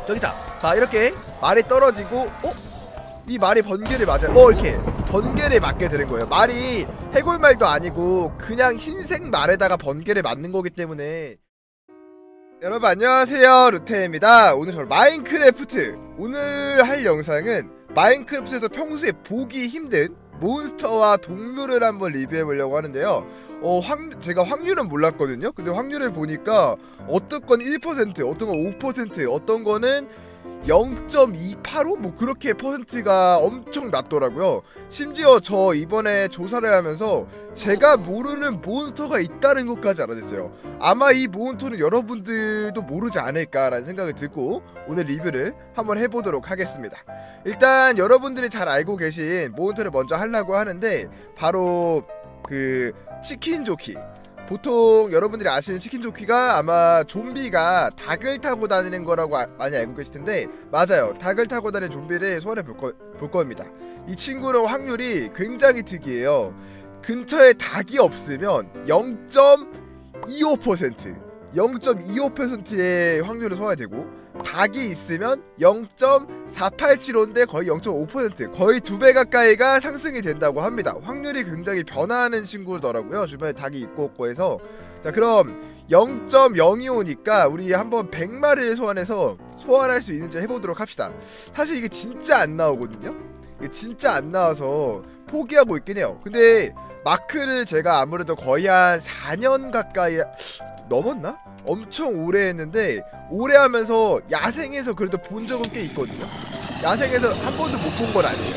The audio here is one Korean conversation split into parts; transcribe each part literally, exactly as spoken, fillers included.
저기다. 자 이렇게 말이 떨어지고 어? 이 말이 번개를 맞아요. 어 이렇게 번개를 맞게 되는 거예요. 말이 해골말도 아니고 그냥 흰색 말에다가 번개를 맞는 거기 때문에. 여러분 안녕하세요, 루테입니다. 오늘 저 마인크래프트, 오늘 할 영상은 마인크래프트에서 평소에 보기 힘든 몬스터와 동물을 한번 리뷰해보려고 하는데요. 어, 확, 제가 확률은 몰랐거든요. 근데 확률을 보니까 어떤 건 일 퍼센트, 어떤 건 오 퍼센트, 어떤 거는 영 점 이팔오? 뭐 그렇게 퍼센트가 엄청 낮더라고요. 심지어 저 이번에 조사를 하면서 제가 모르는 몬스터가 있다는 것까지 알아냈어요. 아마 이 몬스터는 여러분들도 모르지 않을까라는 생각이 들고 오늘 리뷰를 한번 해보도록 하겠습니다. 일단 여러분들이 잘 알고 계신 몬스터를 먼저 하려고 하는데 바로 그 치킨조키. 보통 여러분들이 아시는 치킨조키가 아마 좀비가 닭을 타고 다니는 거라고 아, 많이 알고 계실 텐데, 맞아요. 닭을 타고 다니는 좀비를 소환해 볼, 거, 볼 겁니다. 이 친구는 확률이 굉장히 특이해요. 근처에 닭이 없으면 영 점 이오 퍼센트, 영 점 이오 퍼센트의 확률을 소환이 되고, 닭이 있으면 영 점 사팔칠오인데 거의 영 점 오 퍼센트, 거의 두 배 가까이가 상승이 된다고 합니다. 확률이 굉장히 변화하는 친구더라고요. 주변에 닭이 있고 없고 해서. 자 그럼 영 점 영이오니까 우리 한번 백 마리를 소환해서 소환할 수 있는지 해보도록 합시다. 사실 이게 진짜 안 나오거든요. 이게 진짜 안 나와서 포기하고 있긴 해요. 근데 마크를 제가 아무래도 거의 한 사 년 가까이 넘었나? 엄청 오래 했는데, 오래 하면서 야생에서 그래도 본 적은 꽤 있거든요. 야생에서 한 번도 못 본 건 아니에요.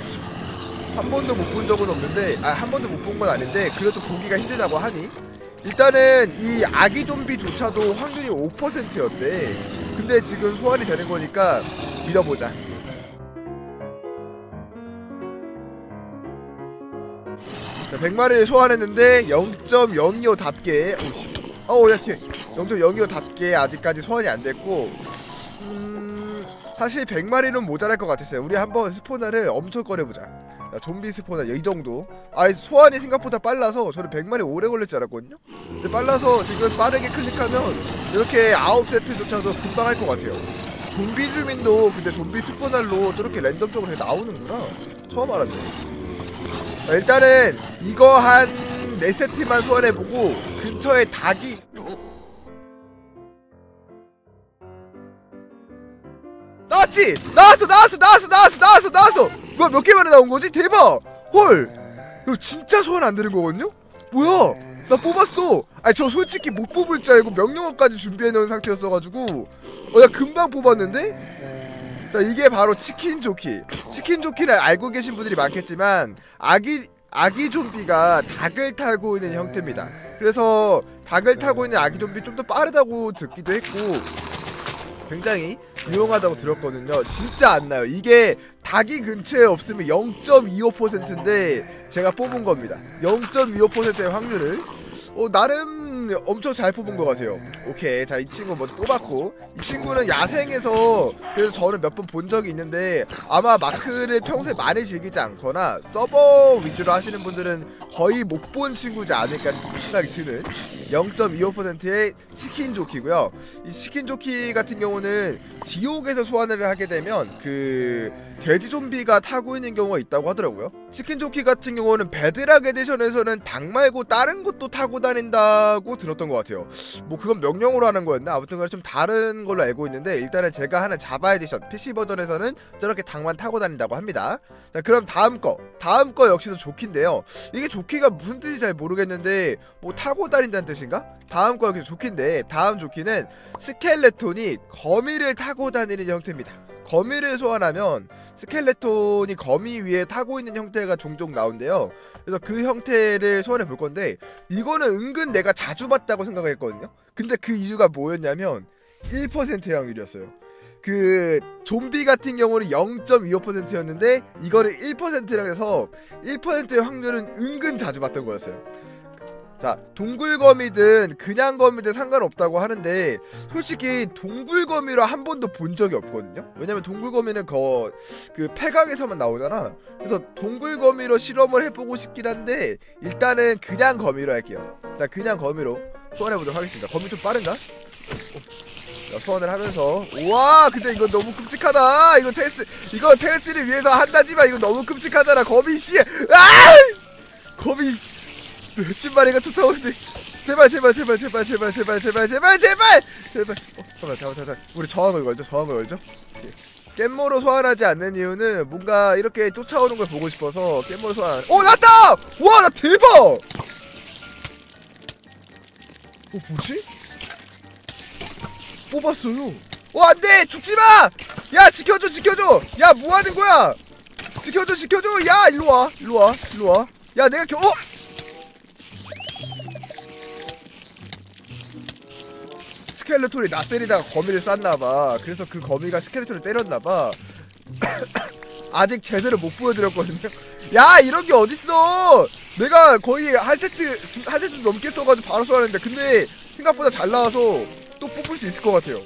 한 번도 못 본 적은 없는데, 아, 한 번도 못 본 건 아닌데 그래도 보기가 힘들다고 하니, 일단은 이 아기 좀비조차도 확률이 오 퍼센트였대. 근데 지금 소환이 되는 거니까 믿어보자. 자, 백 마리를 소환했는데 영 점 영이오답게 어우 야 뒤에 영 점 영이오답게 아직까지 소환이 안됐고, 음... 사실 백 마리는 모자랄 것 같았어요. 우리 한번 스포너를 엄청 꺼내보자. 자, 좀비 스포너 이정도. 아 소환이 생각보다 빨라서 저는 백 마리 오래 걸릴 줄 알았거든요. 근데 빨라서 지금 빠르게 클릭하면 이렇게 아홉 세트조차도 금방 할 것 같아요. 좀비 주민도 근데 좀비 스포너로 저렇게 랜덤적으로 나오는구나. 처음 알았네. 자, 일단은 이거 한 네 세트만 소환해보고 근처에 닭이 나왔지! 나왔어! 나왔어! 나왔어! 나왔어! 나왔어! 나왔어! 뭐야 몇 개만에 나온거지? 대박! 헐! 이거 진짜 소환 안되는 거거든요? 뭐야! 나 뽑았어! 아니 저 솔직히 못 뽑을 줄 알고 명령어까지 준비해놓은 상태였어가지고 어 나 금방 뽑았는데? 자 이게 바로 치킨조키. 치킨조키를 알고 계신 분들이 많겠지만 아기 아기 좀비가 닭을 타고 있는 형태입니다. 그래서 닭을 타고 있는 아기 좀비 좀 더 빠르다고 듣기도 했고 굉장히 유용하다고 들었거든요. 진짜 안 나요. 이게 닭이 근처에 없으면 영 점 이오 퍼센트인데 제가 뽑은 겁니다. 영 점 이오 퍼센트의 확률을 어, 나름 엄청 잘 뽑은 것 같아요. 오케이, 자 이 친구 먼저 뽑았고, 이 친구는 야생에서 그래서 저는 몇 번 본 적이 있는데 아마 마크를 평소에 많이 즐기지 않거나 서버 위주로 하시는 분들은 거의 못 본 친구지 않을까 생각이 드는 영 점 이오 퍼센트의 치킨조키고요. 이 치킨조키 같은 경우는 지옥에서 소환을 하게 되면 그 돼지 좀비가 타고 있는 경우가 있다고 하더라고요. 치킨조키 같은 경우는 베드락 에디션에서는 닭 말고 다른 것도 타고 다닌다고 들었던 것 같아요. 뭐 그건 명령으로 하는 거였나? 아무튼 좀 다른 걸로 알고 있는데, 일단은 제가 하는 자바 에디션 피씨 버전에서는 저렇게 닭만 타고 다닌다고 합니다. 자 그럼 다음 거 다음 거 역시도 조키인데요. 이게 조키가 무슨 뜻인지 잘 모르겠는데 뭐 타고 다닌다는 뜻인가? 다음 거 여기 조키인데, 다음 조키는 스켈레톤이 거미를 타고 다니는 형태입니다. 거미를 소환하면 스켈레톤이 거미 위에 타고 있는 형태가 종종 나온대요. 그래서 그 형태를 소환해 볼 건데, 이거는 은근 내가 자주 봤다고 생각을 했거든요. 근데 그 이유가 뭐였냐면 일 퍼센트의 확률이었어요. 그 좀비 같은 경우는 영 점 이오 퍼센트였는데 이거를 일 퍼센트라고 해서 일 퍼센트의 확률은 은근 자주 봤던 거였어요. 자 동굴거미든 그냥 거미든 상관없다고 하는데, 솔직히 동굴거미로 한 번도 본 적이 없거든요. 왜냐면 동굴거미는 거, 그 폐강에서만 나오잖아. 그래서 동굴거미로 실험을 해보고 싶긴 한데 일단은 그냥 거미로 할게요. 자 그냥 거미로 소환해보도록 하겠습니다. 거미 좀 빠른가? 어. 자, 소환을 하면서 우와 근데 이거 너무 끔찍하다. 이거 테스트 이거 테스트를 위해서 한다지만 이거 너무 끔찍하잖아. 거미씨 아 거미 몇십 마리가 쫓아오는데 제발 제발 제발 제발 제발 제발 제발 제발 제발 제발 어 잠깐만 잠깐만 잠깐만 우리 저항을 걸죠. 저항을 걸죠. 깻모로 소환하지 않는 이유는 뭔가 이렇게 쫓아오는 걸 보고 싶어서 깻모로 소환. 어 났다! 와 나 대박! 어 뭐지? 뽑았어요. 어 안돼 죽지마! 야 지켜줘 지켜줘! 야 뭐하는 거야! 지켜줘 지켜줘! 야 일로와 일로와 일로와 야 내가 겨.. 어! 스켈레톤이 나 때리다가 거미를 쐈나봐. 그래서 그 거미가 스켈레톤을 때렸나봐. 아직 제대로 못 보여드렸거든요. 야 이런게 어딨어! 내가 거의 한 세트 한 세트 넘게 써가지고 바로 쏘았는데 근데 생각보다 잘 나와서 또 뽑을 수 있을 것 같아요.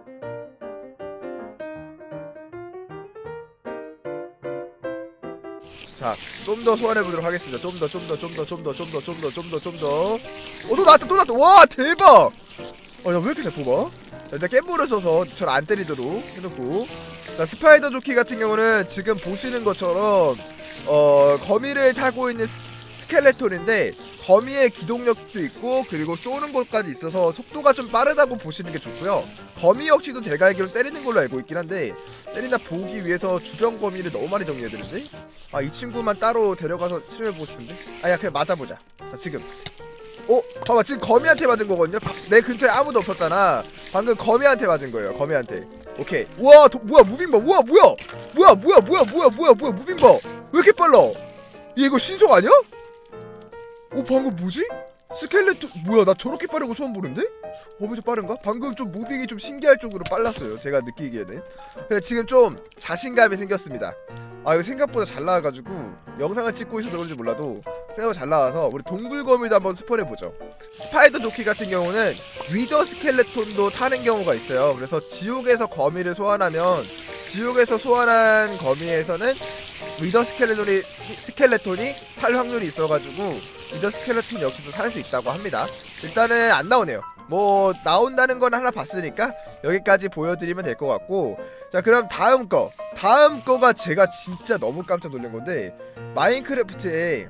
자, 좀 더 소환해보도록 하겠습니다. 좀 더, 좀 더, 좀 더, 좀 더, 좀 더, 좀 더, 좀 더, 좀 더. 어, 또 나왔다, 또 나왔다. 와, 대박! 어, 야, 왜 이렇게 잘 뽑아? 자, 일단 깻볼을 써서 절 안 때리도록 해놓고. 자, 스파이더 조끼 같은 경우는 지금 보시는 것처럼, 어, 거미를 타고 있는 스, 스켈레톤인데, 거미의 기동력도 있고, 그리고 쏘는 것까지 있어서 속도가 좀 빠르다고 보시는 게 좋고요. 거미 역시도 제가 알기로 때리는 걸로 알고 있긴 한데, 때린다 보기 위해서 주변 거미를 너무 많이 정리해야 되는데? 아, 이 친구만 따로 데려가서 치료해보고 싶은데? 아, 야, 그냥 맞아보자. 자, 지금. 어? 봐봐, 지금 거미한테 맞은 거거든요? 내 근처에 아무도 없었잖아. 방금 거미한테 맞은 거예요, 거미한테. 오케이. 우와, 도, 뭐야, 무빙봐. 우와, 뭐야? 뭐야, 뭐야, 뭐야, 뭐야, 뭐야, 뭐야, 무빙봐. 왜 이렇게 빨라? 얘 이거 신속 아니야? 어, 방금 뭐지? 스켈레톤, 뭐야, 나 저렇게 빠른 거 처음 보는데? 어, 좀 빠른가? 방금 좀 무빙이 좀 신기할 정도로 빨랐어요, 제가 느끼기에는. 그래서 지금 좀 자신감이 생겼습니다. 아, 이거 생각보다 잘 나와가지고 영상을 찍고 있어서 그런지 몰라도 생각보다 잘 나와서 우리 동굴거미도 한번 스폰해보죠. 스파이더 조끼 같은 경우는 위더 스켈레톤도 타는 경우가 있어요. 그래서 지옥에서 거미를 소환하면 지옥에서 소환한 거미에서는 위더 스켈레톤이, 스켈레톤이 탈 확률이 있어가지고 위더 스켈레톤 역시도 살 수 있다고 합니다. 일단은 안 나오네요. 뭐 나온다는 건 하나 봤으니까 여기까지 보여드리면 될 것 같고, 자 그럼 다음 거 다음 거가 제가 진짜 너무 깜짝 놀란 건데, 마인크래프트에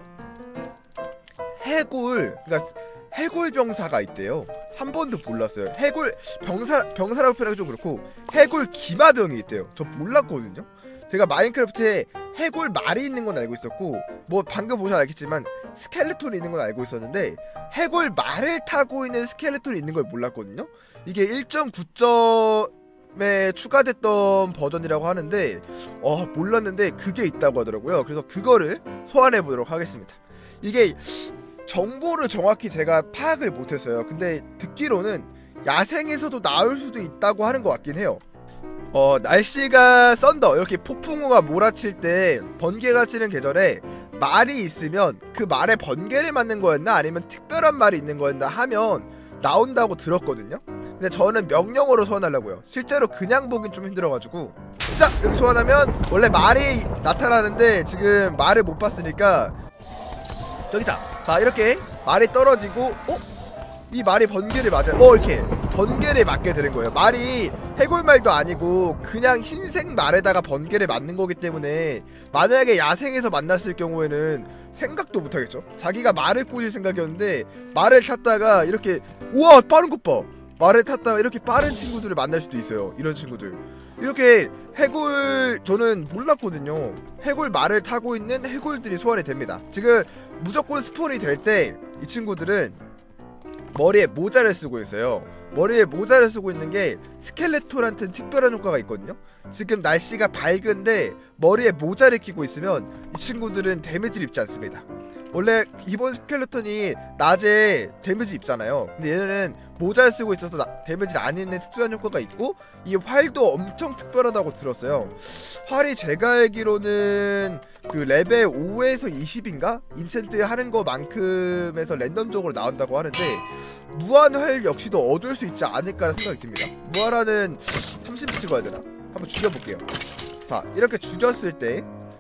해골, 그러니까 해골 병사가 있대요. 한 번도 몰랐어요. 해골 병사, 병사라고 표현하기 좀 그렇고 해골 기마병이 있대요. 저 몰랐거든요. 제가 마인크래프트에 해골 말이 있는 건 알고 있었고, 뭐 방금 보셔도 알겠지만 스켈레톤이 있는 건 알고 있었는데 해골 말을 타고 있는 스켈레톤이 있는 걸 몰랐거든요. 이게 일 점 구 점에 추가됐던 버전이라고 하는데 어 몰랐는데 그게 있다고 하더라고요. 그래서 그거를 소환해 보도록 하겠습니다. 이게 정보를 정확히 제가 파악을 못했어요. 근데 듣기로는 야생에서도 나올 수도 있다고 하는 것 같긴 해요. 어 날씨가 썬더 이렇게 폭풍우가 몰아칠 때 번개가 치는 계절에 말이 있으면 그 말에 번개를 맞는 거였나 아니면 특별한 말이 있는 거였나 하면 나온다고 들었거든요. 근데 저는 명령어로 소환하려고요. 실제로 그냥 보긴 좀 힘들어가지고. 자 이렇게 소환하면 원래 말이 나타나는데 지금 말을 못 봤으니까 저기다. 자 이렇게 말이 떨어지고, 어? 이 말이 번개를 맞아요. 어 이렇게 번개를 맞게 되는 거예요. 말이 해골말도 아니고 그냥 흰색 말에다가 번개를 맞는 거기 때문에 만약에 야생에서 만났을 경우에는 생각도 못하겠죠. 자기가 말을 꼬실 생각이었는데 말을 탔다가 이렇게, 우와 빠른 것 봐. 말을 탔다가 이렇게 빠른 친구들을 만날 수도 있어요. 이런 친구들 이렇게 해골, 저는 몰랐거든요. 해골 말을 타고 있는 해골들이 소환이 됩니다. 지금 무조건 스폰이 될 때 이 친구들은 머리에 모자를 쓰고 있어요. 머리에 모자를 쓰고 있는 게 스켈레톤한테는 특별한 효과가 있거든요. 지금 날씨가 밝은데 머리에 모자를 끼고 있으면 이 친구들은 데미지를 입지 않습니다. 원래 기본 스켈레톤이 낮에 데미지 입잖아요. 근데 얘네는 모자를 쓰고 있어서 나, 데미지를 안 입는 특수한 효과가 있고, 이 활도 엄청 특별하다고 들었어요. 활이 제가 알기로는 그 레벨 오에서 이십인가? 인챈트 하는 거만큼에서 랜덤적으로 나온다고 하는데 무한활 역시도 얻을 수 있지 않을까라는 생각이 듭니다. 무한활은 삼십 찍어야 되나? 한번 죽여볼게요. 자 이렇게 죽였을 때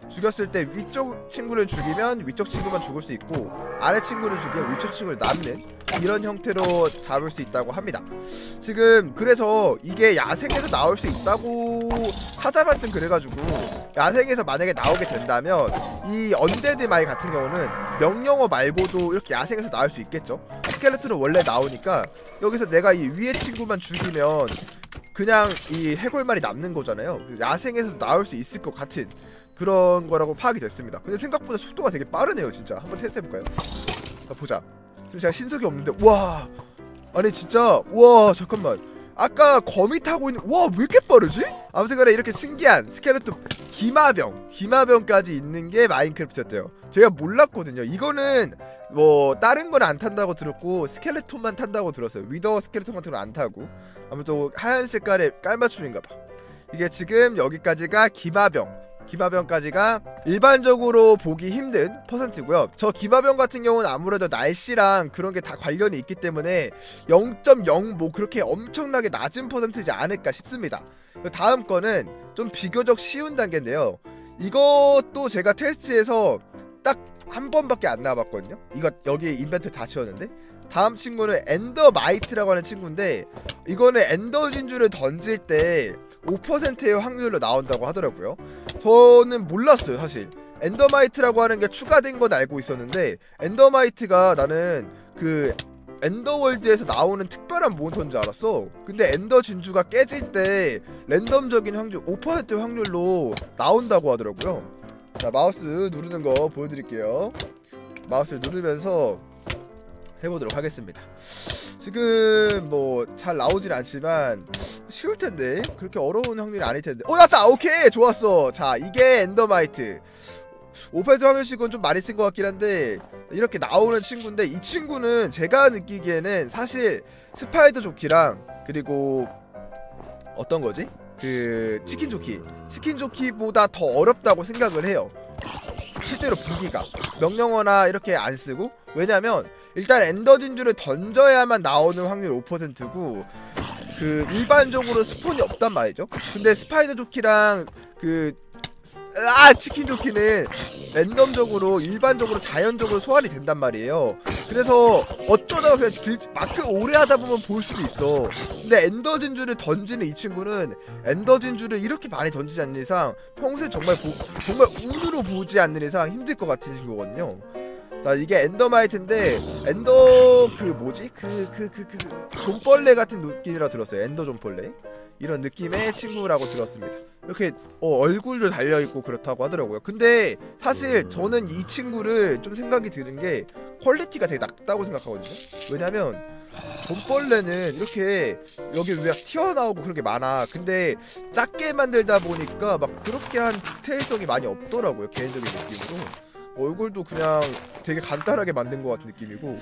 죽였을 때 위쪽 친구를 죽이면 위쪽 친구만 죽을 수 있고 아래 친구를 죽이면 위쪽 친구를 남는 이런 형태로 잡을 수 있다고 합니다. 지금 그래서 이게 야생에서 나올 수 있다고 찾아봤든 그래가지고 야생에서 만약에 나오게 된다면 이 언데드 마이 같은 경우는 명령어 말고도 이렇게 야생에서 나올 수 있겠죠. 스켈레톤은 원래 나오니까 여기서 내가 이 위에 친구만 죽이면 그냥 이 해골말이 남는 거잖아요. 야생에서 나올 수 있을 것 같은 그런 거라고 파악이 됐습니다. 근데 생각보다 속도가 되게 빠르네요. 진짜 한번 테스트해볼까요? 자, 보자. 지금 제가 신속이 없는데 와 아니 진짜 와 잠깐만 아까 거미 타고 있는 와 왜 이렇게 빠르지? 아무튼 간에 이렇게 신기한 스켈레톤 기마병 기마병까지 있는 게 마인크래프트였대요. 제가 몰랐거든요. 이거는 뭐 다른 건 안 탄다고 들었고 스켈레톤만 탄다고 들었어요. 위더 스켈레톤 같은 건 안 타고 아무튼 하얀 색깔의 깔맞춤인가봐. 이게 지금 여기까지가 기마병 기마병까지가 일반적으로 보기 힘든 퍼센트고요. 저 기마병 같은 경우는 아무래도 날씨랑 그런 게 다 관련이 있기 때문에 영 점 영 뭐 그렇게 엄청나게 낮은 퍼센트지 않을까 싶습니다. 다음 거는 좀 비교적 쉬운 단계인데요. 이것도 제가 테스트해서 딱 한 번밖에 안 나와봤거든요. 이거 여기 인벤토리 다 채웠는데 다음 친구는 엔더마이트라고 하는 친구인데 이거는 엔더 진주를 던질 때 오 퍼센트의 확률로 나온다고 하더라고요. 저는 몰랐어요 사실. 엔더마이트라고 하는 게 추가된 건 알고 있었는데 엔더마이트가 나는 그 엔더월드에서 나오는 특별한 몬스터인 줄 알았어. 근데 엔더 진주가 깨질 때 랜덤적인 확률 오 퍼센트 확률로 나온다고 하더라고요. 자 마우스 누르는 거 보여드릴게요. 마우스를 누르면서 해보도록 하겠습니다. 지금 뭐 잘 나오진 않지만 쉬울텐데 그렇게 어려운 확률이 아닐텐데 어 났다! 오케이! 좋았어. 자 이게 엔더마이트 오 퍼센트 확률씩은 좀 많이 쓴 것 같긴 한데 이렇게 나오는 친구인데 이 친구는 제가 느끼기에는 사실 스파이더 조끼랑 그리고 어떤 거지? 그 치킨 조끼 치킨 조끼보다 더 어렵다고 생각을 해요. 실제로 보기가 명령어나 이렇게 안 쓰고 왜냐면 일단 엔더 진주를 던져야만 나오는 확률 오 퍼센트고 그 일반적으로 스폰이 없단 말이죠. 근데 스파이더 조끼랑 그 아 치킨 조끼는 랜덤적으로 일반적으로 자연적으로 소환이 된단 말이에요. 그래서 어쩌다가 그냥 길, 마크 오래 하다 보면 볼 수도 있어. 근데 엔더 진주를 던지는 이 친구는 엔더 진주를 이렇게 많이 던지지 않는 이상 평소에 정말 보, 정말 운으로 보지 않는 이상 힘들 것 같은 친구거든요. 자 이게 엔더마이트인데 엔더 그 뭐지 그 그 그 그 좀벌레 같은 느낌이라 들었어요. 엔더 좀벌레 이런 느낌의 친구라고 들었습니다. 이렇게 어, 얼굴도 달려있고 그렇다고 하더라고요. 근데 사실 저는 이 친구를 좀 생각이 드는 게 퀄리티가 되게 낮다고 생각하거든요. 왜냐면 좀벌레는 이렇게 여기 왜 튀어나오고 그런 게 많아. 근데 작게 만들다 보니까 막 그렇게 한 디테일성이 많이 없더라고요. 개인적인 느낌으로 얼굴도 그냥 되게 간단하게 만든 것 같은 느낌이고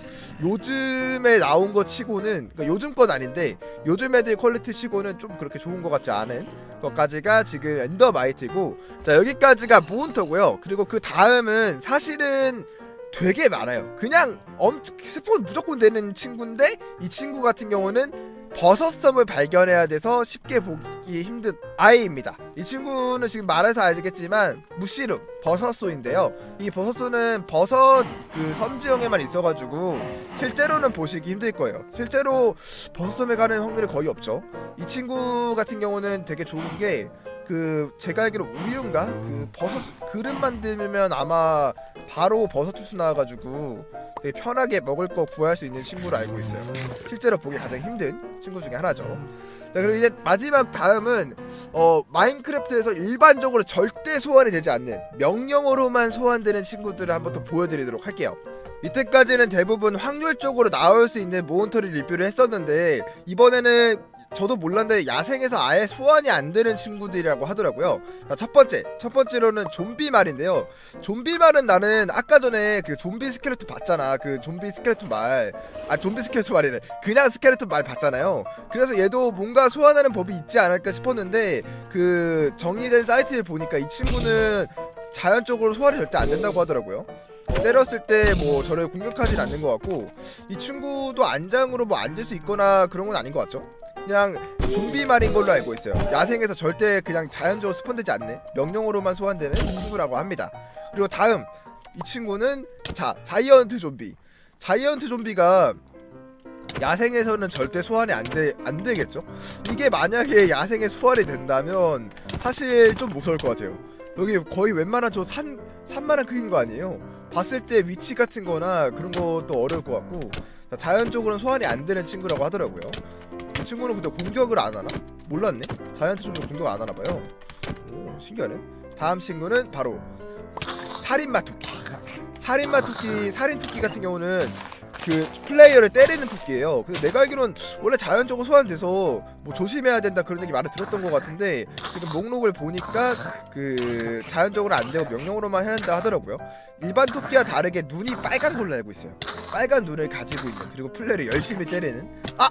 요즘에 나온 거 치고는 그러니까 요즘 건 아닌데 요즘 애들 퀄리티 치고는 좀 그렇게 좋은 것 같지 않은 것까지가 지금 엔더마이트고 자 여기까지가 몬스터고요. 그리고 그 다음은 사실은 되게 많아요. 그냥 엄 스폰 무조건 되는 친구인데 이 친구 같은 경우는 버섯섬을 발견해야 돼서 쉽게 보기 힘든 아이입니다. 이 친구는 지금 말해서 알겠지만 무시름 버섯소인데요. 이 버섯소는 버섯 그 섬지형에만 있어가지고 실제로는 보시기 힘들 거예요. 실제로 버섯섬에 가는 확률이 거의 없죠. 이 친구 같은 경우는 되게 좋은 게 그 제가 알기로 우유인가? 그 버섯 그릇 만들면 아마 바로 버섯 주스 나와가지고 되게 편하게 먹을 거 구할 수 있는 친구로 알고 있어요. 실제로 보기 가장 힘든 친구 중에 하나죠. 자 그리고 이제 마지막 다음은 어 마인크래프트에서 일반적으로 절대 소환이 되지 않는 명령어로만 소환되는 친구들을 한번 더 보여드리도록 할게요. 이때까지는 대부분 확률적으로 나올 수 있는 몬스터를 리뷰를 했었는데 이번에는 저도 몰랐는데 야생에서 아예 소환이 안 되는 친구들이라고 하더라고요. 자, 첫 번째, 첫 번째로는 좀비 말인데요. 좀비 말은 나는 아까 전에 그 좀비 스켈레톤 봤잖아. 그 좀비 스켈레톤 말, 아 좀비 스켈레톤 말이래. 그냥 스켈레톤 말 봤잖아요. 그래서 얘도 뭔가 소환하는 법이 있지 않을까 싶었는데 그 정리된 사이트를 보니까 이 친구는 자연적으로 소환이 절대 안 된다고 하더라고요. 때렸을 때 뭐 저를 공격하진 않는 것 같고 이 친구도 안장으로 뭐 앉을 수 있거나 그런 건 아닌 것 같죠. 그냥 좀비말인 걸로 알고 있어요. 야생에서 절대 그냥 자연적으로 스폰되지 않는 명령으로만 소환되는 친구라고 합니다. 그리고 다음 이 친구는 자 자이언트 좀비. 자이언트 좀비가 야생에서는 절대 소환이 안돼 안되겠죠. 이게 만약에 야생에 소환이 된다면 사실 좀 무서울 것 같아요. 여기 거의 웬만한 저 산 산만한 크기인 거 아니에요. 봤을 때 위치 같은 거나 그런 것도 어려울 것 같고, 자, 자연적으로는 소환이 안 되는 친구라고 하더라고요. 이 친구는 근데 공격을 안 하나? 몰랐네. 자이언트 좀비 공격 안 하나 봐요. 오, 신기하네. 다음 친구는 바로 살인마 토끼. 살인마 토끼, 살인 토끼 같은 경우는 그 플레이어를 때리는 토끼예요. 근데 내가 알기로는 원래 자연적으로 소환돼서 뭐 조심해야 된다 그런 얘기 말을 들었던 것 같은데, 지금 목록을 보니까 그 자연적으로 안 되고 명령으로만 해야 한다 하더라고요. 일반 토끼와 다르게 눈이 빨간 걸로 알고 있어요. 빨간 눈을 가지고 있는, 그리고 플레이를 열심히 때리는 아!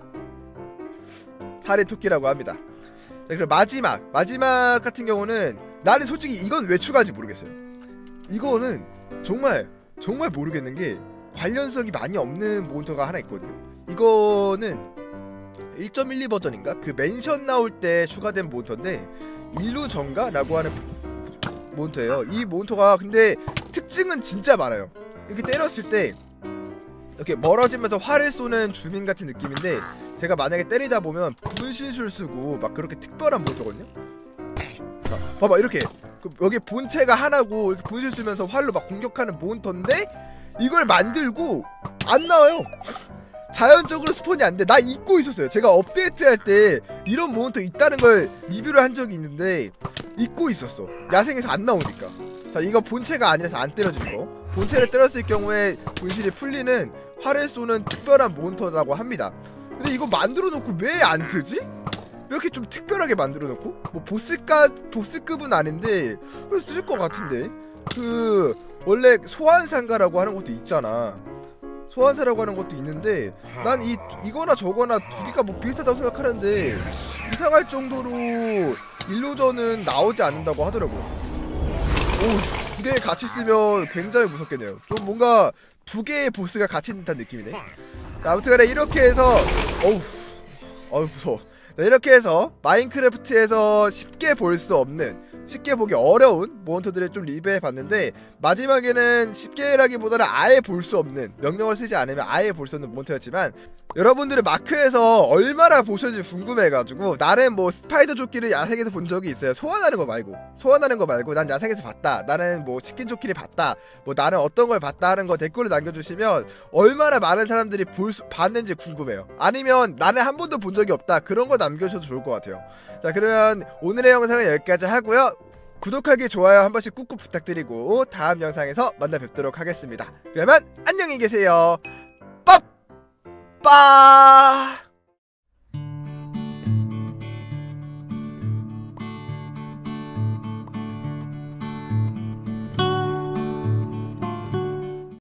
살인 토끼라고 합니다. 자, 그리고 마지막 마지막 같은 경우는 나는 솔직히 이건 왜 추가한지 모르겠어요. 이거는 정말 정말 모르겠는 게 관련성이 많이 없는 몬스터가 하나 있거든요. 이거는 일 점 일이 버전인가? 그 맨션 나올 때 추가된 몬스터인데 일루전가? 라고 하는 몬스터예요. 이 몬스터가 근데 특징은 진짜 많아요. 이렇게 때렸을 때 이렇게 멀어지면서 활을 쏘는 주민 같은 느낌인데, 제가 만약에 때리다 보면 분신술 쓰고 막 그렇게 특별한 몬스터거든요. 자, 봐봐 이렇게 여기 본체가 하나고 이렇게 분신 쓰면서 활로 막 공격하는 몬스터인데 이걸 만들고 안 나와요. 자연적으로 스폰이 안 돼. 나 잊고 있었어요. 제가 업데이트할 때 이런 몬스터 있다는 걸 리뷰를 한 적이 있는데 잊고 있었어. 야생에서 안 나오니까. 자, 이거 본체가 아니라서 안 때려진 거. 본체를 때렸을 경우에 분실이 풀리는 활을 쏘는 특별한 몬스터라고 합니다. 근데 이거 만들어 놓고 왜 안 뜨지? 이렇게 좀 특별하게 만들어 놓고 뭐 보스급 보스급은 아닌데 그래서 쓸 것 같은데. 그 원래 소환상가라고 하는 것도 있잖아. 소환사라고 하는 것도 있는데 난 이 이거나 저거나 두 개가 뭐 비슷하다고 생각하는데 이상할 정도로 일루전은 나오지 않는다고 하더라고요. 오, 두 개 같이 쓰면 굉장히 무섭겠네요. 좀 뭔가 두 개의 보스가 같이 있는 듯한 느낌이네. 자, 아무튼간에 이렇게 해서 어우 어우 무서워. 자, 이렇게 해서 마인크래프트에서 쉽게 볼 수 없는, 쉽게 보기 어려운 몬스터들을 좀 리뷰해봤는데, 마지막에는 쉽게라기보다는 아예 볼 수 없는, 명령을 쓰지 않으면 아예 볼 수 없는 몬스터였지만 여러분들의 마크에서 얼마나 보셨는지 궁금해가지고 나는 뭐 스파이더 조끼를 야생에서 본 적이 있어요. 소환하는 거 말고 소환하는 거 말고 난 야생에서 봤다, 나는 뭐 치킨 조끼를 봤다, 뭐 나는 어떤 걸 봤다 하는 거 댓글로 남겨주시면 얼마나 많은 사람들이 볼 수, 봤는지 궁금해요. 아니면 나는 한 번도 본 적이 없다, 그런 거 남겨주셔도 좋을 것 같아요. 자, 그러면 오늘의 영상은 여기까지 하고요. 구독하기, 좋아요 한 번씩 꾹꾹 부탁드리고 다음 영상에서 만나 뵙도록 하겠습니다. 그러면 안녕히 계세요. 빠!